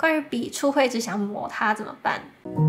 关于笔触会一直想抹它怎么办？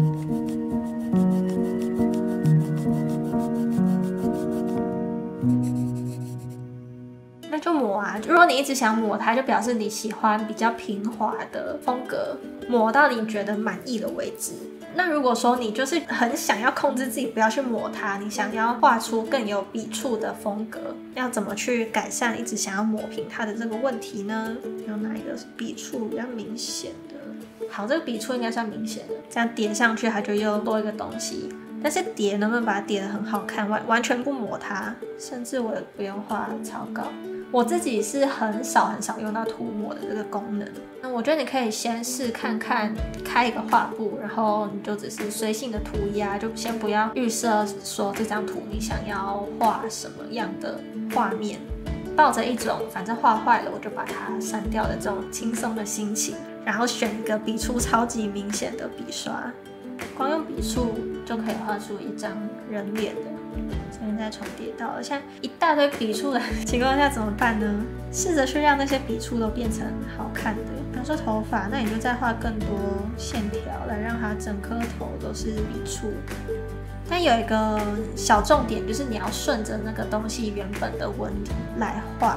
那就抹啊！如果你一直想抹它，就表示你喜欢比较平滑的风格，抹到你觉得满意的为止。那如果说你就是很想要控制自己不要去抹它，你想要画出更有笔触的风格，要怎么去改善一直想要抹平它的这个问题呢？有哪一个是笔触比较明显的？好，这个笔触应该算明显的，这样叠上去它就又多一个东西。但是叠能不能把它叠得很好看，完全不抹它，甚至我也不用画草稿。我自己是很少用到涂抹的这个功能。那我觉得你可以先试看看，开一个画布，然后你就只是随性的涂鸦，就先不要预设说这张图你想要画什么样的画面，抱着一种反正画坏了我就把它删掉的这种轻松的心情，然后选一个笔触超级明显的笔刷，光用笔触就可以画出一张人脸的。现在重叠到了，现在一大堆笔触的情况下怎么办呢？试着去让那些笔触都变成好看的。比方说头发，那你就再画更多线条来让它整颗头都是笔触。但有一个小重点，就是你要顺着那个东西原本的纹理来画，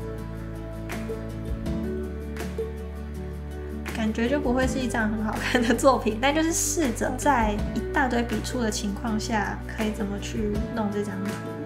感觉就不会是一张很好看的作品。但就是试着在一大堆笔触的情况下，可以怎么去弄这张图。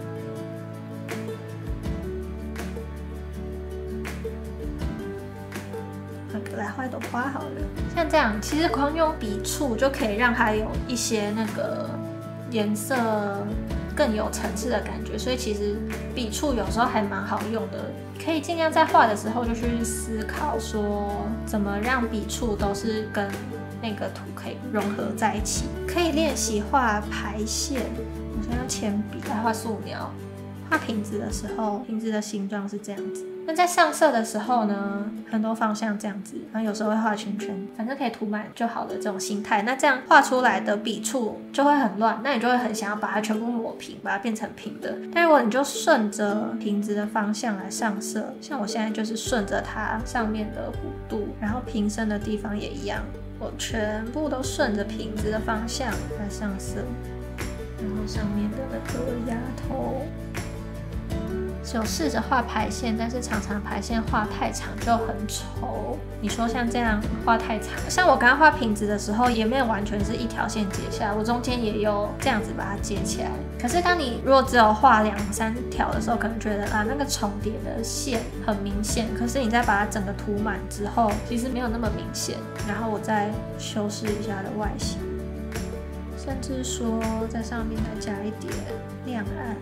来画一朵花好了，像这样，其实光用笔触就可以让它有一些那个颜色更有层次的感觉，所以其实笔触有时候还蛮好用的。可以尽量在画的时候就去思考说，怎么让笔触都是跟那个图可以融合在一起。可以练习画排线，我先用铅笔来画素描。画瓶子的时候，瓶子的形状是这样子。那在上色的时候呢，很多方向这样子，然后有时候会画圈圈，反正可以涂满就好的这种心态。那这样画出来的笔触就会很乱，那你就会很想要把它全部抹平，把它变成平的。但如果你就顺着瓶子的方向来上色，像我现在就是顺着它上面的弧度，然后瓶身的地方也一样，我全部都顺着瓶子的方向来上色，然后上面的那个丫头。有试着画排线，但是常常排线画太长就很丑。你说像这样画太长，像我刚刚画瓶子的时候，也没有完全是一条线接下来，我中间也有这样子把它接起来。可是当你如果只有画2、3条的时候，可能觉得啊那个重叠的线很明显，可是你再把它整个涂满之后，其实没有那么明显。然后我再修饰一下的外形，甚至说在上面再加一点亮暗。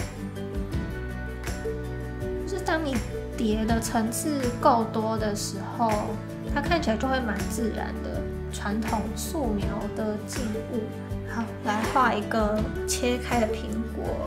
当你叠的层次够多的时候，它看起来就会蛮自然的，传统素描的进步。好，来画一个切开的苹果。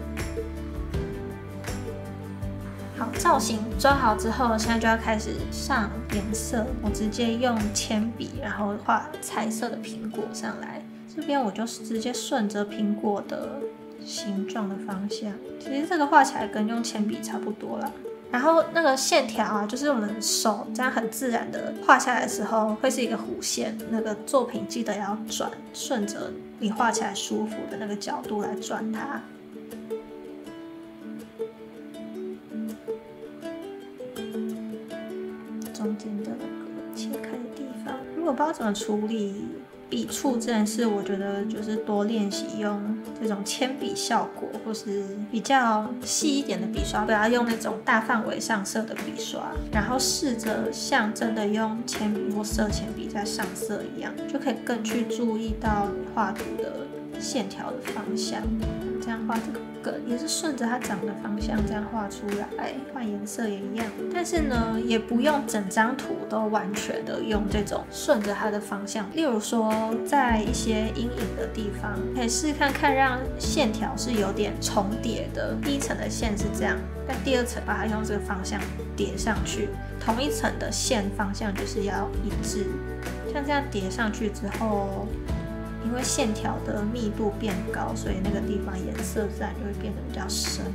好，造型抓好之后，现在就要开始上颜色。我直接用铅笔，然后画彩色的苹果上来。这边我就直接顺着苹果的形状的方向，其实这个画起来跟用铅笔差不多啦。然后那个线条啊，就是我们手这样很自然的画下来的时候，会是一个弧线。那个作品记得要转，顺着你画起来舒服的那个角度来转它。中间的那个切开的地方，如果不知道怎么处理笔触这件事，我觉得就是多练习用这种铅笔效果，或是比较细一点的笔刷，不要用那种大范围上色的笔刷，然后试着像真的用铅笔或色铅笔在上色一样，就可以更去注意到你画图的线条的方向。这样画这个梗也是顺着它长的方向这样画出来，换颜色也一样。但是呢，也不用整张图都完全的用这种顺着它的方向。例如说，在一些阴影的地方，可以试看看让线条是有点重叠的。第一层的线是这样，但第二层把它用这个方向叠上去，同一层的线方向就是要一致。像这样叠上去之后，因为线条的密度变高，所以那个地方颜色自然就会变得比较深了。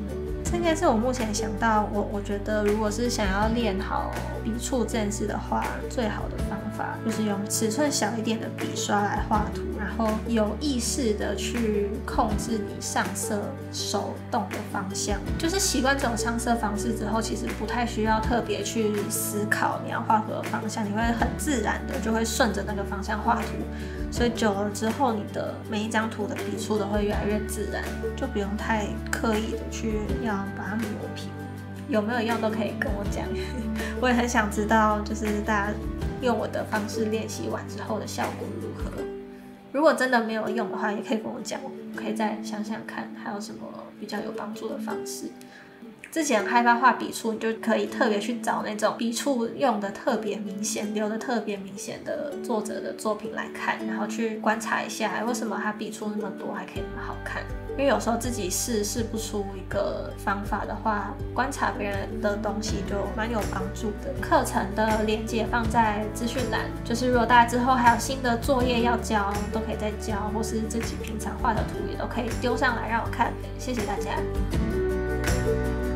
这应该是我目前想到，我觉得如果是想要练好笔触这件事的话，最好的方法就是用尺寸小一点的笔刷来画图，然后有意识的去控制你上色手动的方向。就是习惯这种上色方式之后，其实不太需要特别去思考你要画图的方向，你会很自然的就会顺着那个方向画图。所以久了之后，你的每一张图的笔触都会越来越自然，就不用太刻意的去要把它磨平。有没有用都可以跟我讲，我也很想知道，就是大家用我的方式练习完之后的效果如何。如果真的没有用的话，也可以跟我讲，我可以再想想看还有什么比较有帮助的方式。之前害怕画笔触，你就可以特别去找那种笔触用的特别明显、留的特别明显的作者的作品来看，然后去观察一下为什么他笔触那么多还可以那么好看。因为有时候自己试不出一个方法的话，观察别人的东西就蛮有帮助的。课程的连结放在资讯栏，就是如果大家之后还有新的作业要交，都可以再交，或是自己平常画的图也都可以丢上来让我看。谢谢大家。